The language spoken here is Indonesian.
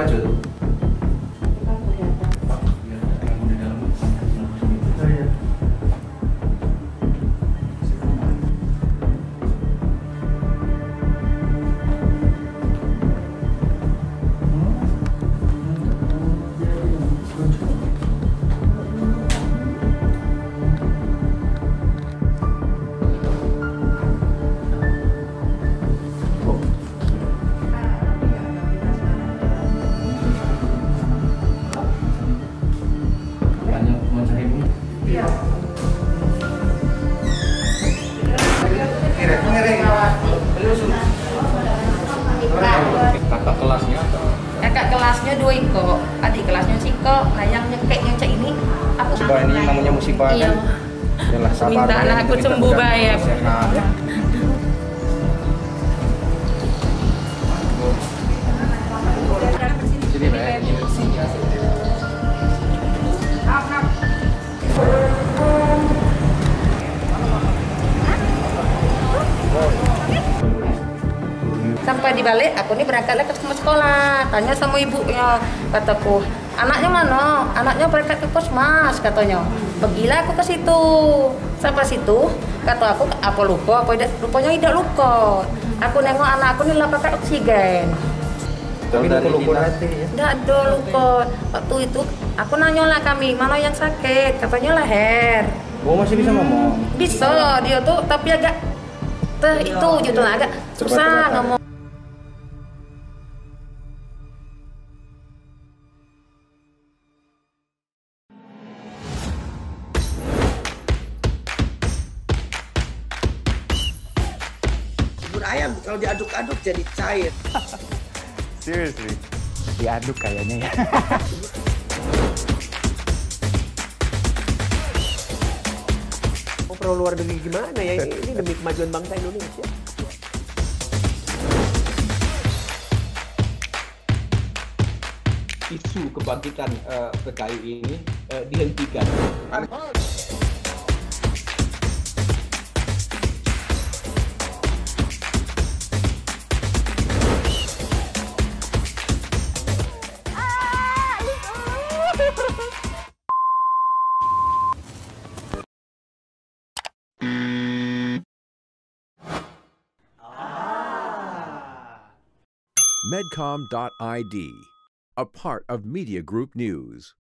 maju tuh. Kakak kelasnya atau? Kakak kelasnya dua Iko, adik kelasnya Ciko. Nah yang nyekek yang cek ini aku. Musibah ini namanya musibah Iya. kan? Yalah, sabar, Minta Bay. lah aku Minta sembuh mudah-mudahan bayar. sehat. Sini, Bay. Sampai di balik, aku nih berangkatlah ke sekolah. Tanya sama ibunya, kataku, anaknya mana? Anaknya berangkat ke Kosmas, katanya. Pergilah aku ke situ. Sampai situ, kata aku, apa luka? Apa tidak? Rupanya tidak luka. Aku nengok anak aku nih lah pakai oksigen. Tapi luka hati ya? Tidak ada luka. Waktu itu, aku nanya lah kami, mana yang sakit? Katanya leher. Oh, masih bisa ngomong? Bisa, dia tuh tapi agak itu gitu lah, agak susah ngomong. Bubur ayam kalau diaduk-aduk jadi cair. Seriously, diaduk kayaknya ya. Mau perlu luar negeri gimana ya? Ini demi kemajuan bangsa Indonesia. Isu kebangkitan PKI ini dihentikan. Medcom.id, a part of Media Group News.